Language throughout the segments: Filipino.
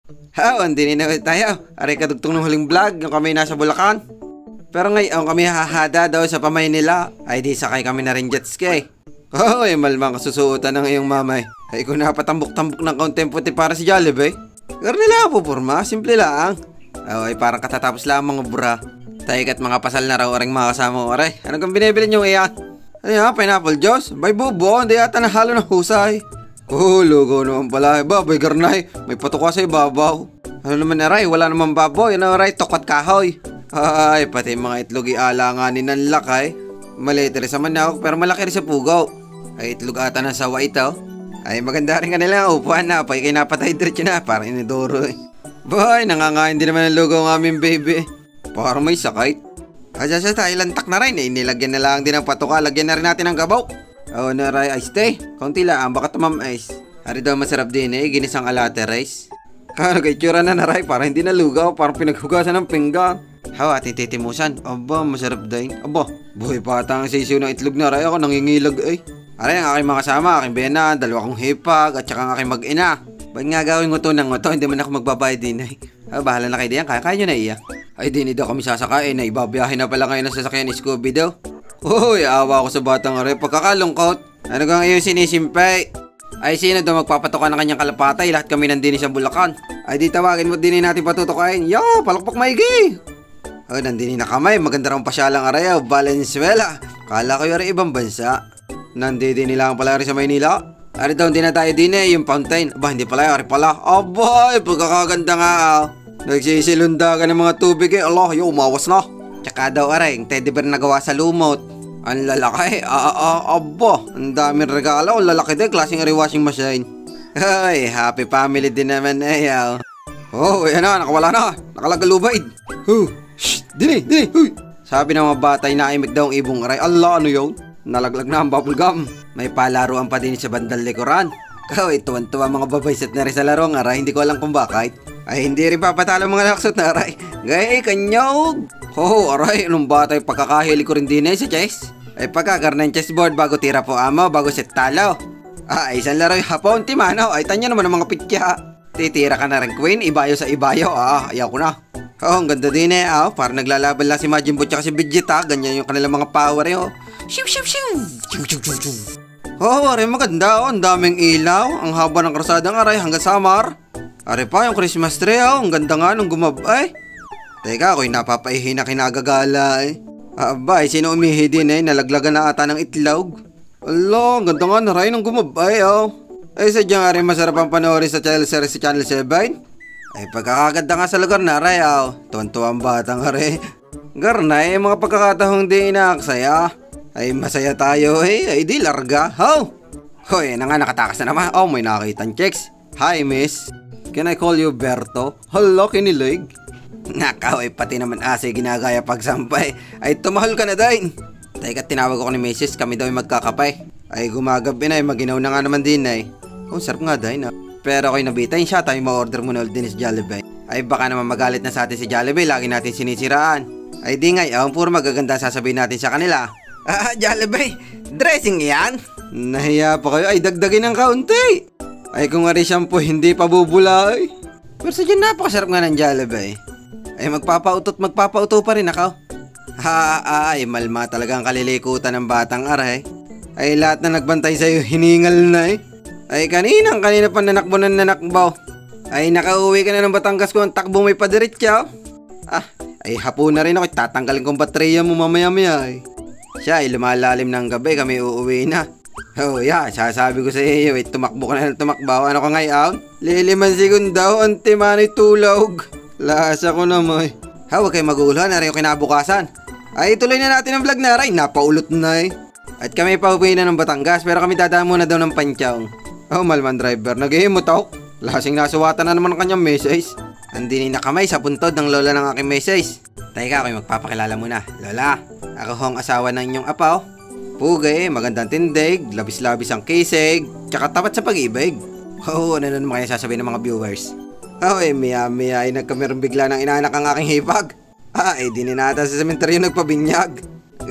Hindi na tayo. Aray kadugtong ng huling vlog, yung kami nasa Bulacan. Pero ngayon kami hahada daw sa pamay nila. Ay di sakay kami na rin jet ski. Malmang kasusuotan ng iyong mamay. Ay kung napatambok-tambok ng kaunting puti para si Jollibee. Pero nila po porma, simple lang. Ay parang katatapos lang mga bura. Taykat mga pasal na raw aring mga kasama ko. Aray, ano kang binibili nyo iyan? Ano yan, pineapple juice? Bay bubo, hindi yata nahalo ng husay. Lugo naman pala. Bay garnay, may patuka sa ibabaw. Ano naman aray, wala naman baboy. Ano aray, tokat kahoy. Ay, pati mga itlog ialanganin ng lakay. Maliit rin sa manok, pero malaki rin sa pugaw. Ay, itlog ata ng sawa ito. Ay, maganda rin kanila. Upuan na, pay kayo napatay diretso na. Parang inidoro eh. Bay, nangangain din naman ng lugo ng aming baby. Parang may sakit. Sa tayo lantak na rin eh. Nilagyan na lang din ng patuka. Lagyan na rin natin ng gabaw. Naray, ice tea. Kaunti lang, baka tamam ice. Hari daw masarap din eh, ginisang alate rice. Kano kay tsura na naray, parang hindi nalugaw. Parang pinaghugasan ng pinggan. Ating titimusan. Aba, masarap din. Aba, buhay pata ang sisiw ng itlog na ray. Ako nangingilag eh. Aray, ang aking mga kasama, aking bena, dalawa kong hipag, at saka ang aking mag-ina. Ba't nga gawin nguto ng nguto, hindi man ako magbabayad din eh. Bahala na kayo diyan, kaya nyo na iya. Ay, di daw kami sasakain, ay babiyahin na pala ngayon ang sasakyan ni Scooby daw. Awa ko sa batang aray, pagkakalungkot. Ano kang iyong sinisimpay? Ay, sino daw magpapatukan ng kanyang kalapatay, lahat kami nandini sa Bulacan. Ay, di tawagin mo din natin patutukain. Yo, palakpak maigi! Nandini na kamay, maganda raw pasyalang aray, Valenzuela. Kala ko yung ibang bansa. Nandini nila ang pala rin sa Maynila. Ari daw hindi na tayo din eh, yung fountain. Aba, hindi pala, ari pala. Abay, pagkakaganda nga. Nagsisilunda ka ng mga tubig eh. Allah, umawas na. Tsaka daw aray, yung teddy bear na gawa sa lumot. Ang lalaki, aba, ang daming regalo. Ang lalaki din, klaseng washing machine. Ay, happy family din naman eh. Yan na, nakawala na. Nakalagalubid. Dini. Sabi ng mga batay na imik daw ang ibong aray. Allah, ano yun? Nalaglag na ang bubblegum. May palaruan pa din sa bandang likuran. Tuwan-tuwa mga babayset na rin sa laro ng aray. Hindi ko alam kung bakit. Ay, hindi rin papatalo mga laksot na aray. Gay, kanyog. Aray, anong batay pagkakahili ko rin din sa chess. Ay, pagkakar ng chessboard bago tira po amo, bago set talo. Isang laro yung hapon, timano. Ay, tanya naman ang mga pitya. Titira ka na rin queen, ibayo sa ibayo. Ayaw ko na. Ang ganda din eh. Parang naglalaban lang si Majin Buu tsaka si Vegeta. Ganyan yung kanilang mga power eh. Shiw. Aray, maganda. Ang daming ilaw. Ang haba ng karsadang aray hanggang Samar. Aray pa, yung Christmas tree. Ang ganda nga nung gumabay. Teka, ako'y napapaihi na kinagagala eh. Sino umihi din eh. Nalaglagan na ata ng itlog. Ang ganda nga na rin nung gumabay sadyang aray masarap ang panoorin sa channel series sa Channel 7. Ay, pagkakaganda nga sa lugar na aray tuwan-tuwa ang batang aray. Garnay, mga pagkakatahong di inaaksaya. Ay, masaya tayo eh. Ay, di larga. Na nga, nakatakas na naman. May nakitang checks. Hi, miss. Can I call you Berto? Hello, kinilig. Nakaw, pati naman asa ginagaya pagsampay. Ay, tumahal ka na din. Teka, tinawag ako ni Mrs. Kami daw ay magkakapay. Ay, gumagabi na maginaw na nga naman din eh. Sarap nga din Pero ako'y nabitain siya, tayo ma-order muna ulit din si Jollibee. Ay, baka naman magalit na sa atin si Jollibee, lagi natin sinisiraan. Ay, di nga, puro magaganda sasabihin natin sa kanila. Jollibee, dressing yan? Nahiya pa kayo, ay dagdagin ng kaunti. Ay, kung nga rin shampoo, hindi pa bubulay. Pero sa dyan, napakasarap nga ng Jollibee. Ay, magpapauto pa rin ako. Ay, malma talaga ang kalilikutan ng batang aray. Ay, lahat na nagbantay sa'yo, hiningal na eh. Ay, kanina pa nanakbo ng nanakbaw. Ay, nakauwi ka na ng Batangas ko, ang takbo may padiretso. Ay, hapon na rin ako, tatanggalin kong baterya mo mamaya-maya eh. Siya ay lumalalim ng gabi, kami uuwi na. Sasabi ko sa iyo, tumakbo ka na ng tumakbaw. Ano ka ngayon? Liliman sekundaw, antimanay tulog. Lasa ko naman. Huwag kayo maguluhan, na rin yung kinabukasan. Ay, tuloy na natin ang vlog na rin, napaulot na eh. At kami pauwi na ng Batangas, pero kami dadaan muna daw ng Panchao. Malman driver, nag-ihimot ako. Lasing nasuwatan na naman ang kanyang message. Andini na kamay sa puntod ng lola ng aking message. Teka, ako'y magpapakilala muna. Lola, ako hong asawa ng inyong apaw. Pugay, magandang tindig, labis-labis ang kisig, tsaka tapat sa pag-ibig. Ano naman kaya sasabihin ng mga viewers? Maya-maya ay nagkameron bigla ng inanak ang aking hipag. Di ninata sa sementeryo nagpabinyag.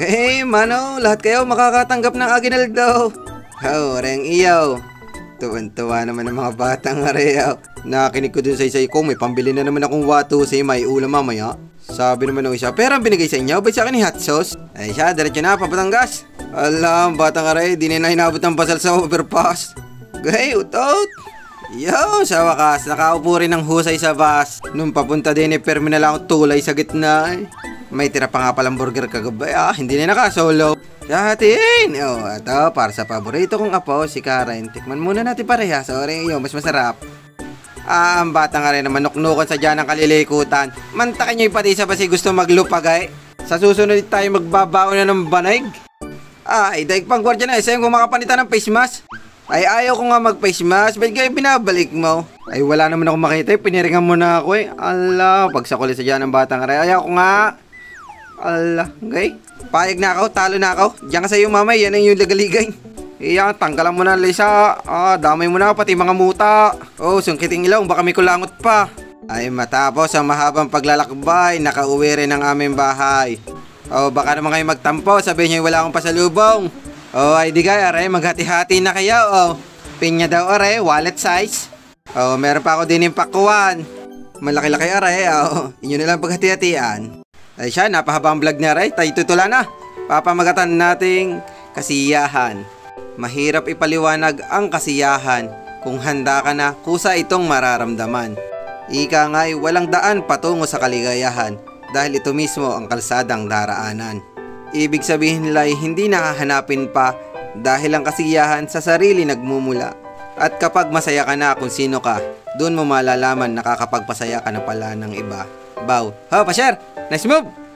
Mano, lahat kayo makakatanggap ng aginaldo. Reng iyaw. Tuwan-tuwa naman ang mga batang areyaw. Nakinig ko dun sa isa ko, may pambili na naman akong watusay, may ulam mamaya. Sabi naman ng isa, pero ang binigay sa inyo, ba't sa akin ni hot sauce? Ay siya, diretso na, Pabatangas. Alam, batang aray, di na hinabot ang pasal sa overpass. Gay, utot. Yo, sa wakas, nakaupo rin ng husay sa bus. Nung papunta din pero na lang ako tulay sa gitna. May tira pa nga palang burger kagabay, hindi na nakasolo. Yahatin! Ito, para sa paborito kong apo, si Karen. Tikman muna natin pareha, sorry, mas masarap. Ang bata nga rin naman nuknukan sa dyan ng kalilikutan. Mantakin nyo yung pati sa basi gusto maglupagay. Sa susunod tayo magbabaon na ng banig. Daig pang gwardiya na isa yung kumakapanita ng face mask. Ay ayaw ko nga mag face mask, ba't kayo binabalik mo? Ay wala naman ako makita, piniringan mo na ako Ala, pagsakuli sa dyan ng batang nga rin. Ayaw ko nga. Ala, gay. Payag na ako, talo na ako. Diyan ka sa iyo mamay, yan ang yung lagaligay. Iyan, tanggalan mo na Lisa. Damay mo na pati mga muta. Sungkiting ilaw, baka may kulangot pa. Ay matapos ang mahabang paglalakbay, nakauwi rin ang aming bahay. Baka naman kayo magtampo, sabihin nyo wala akong pasalubong. Ay di kaya, aray, maghati-hati na kayo. Pinya daw, aray, wallet size. Meron pa ako din yung pakuan. Malaki-laki, aray, inyo nilang paghati-hatian. Ay siya, napahabang vlog niya, aray, tayo tutula na. Papamagatan nating kasiyahan. Mahirap ipaliwanag ang kasiyahan. Kung handa ka na, kusa itong mararamdaman. Ika nga'y walang daan patungo sa kaligayahan dahil ito mismo ang kalsadang daraanan. Ibig sabihin nila ay hindi nakahanapin pa dahil ang kasiyahan sa sarili nagmumula. At kapag masaya ka na kung sino ka, doon mo malalaman nakakapagpasaya ka na pala ng iba. Bow. Pa-share! Nice move!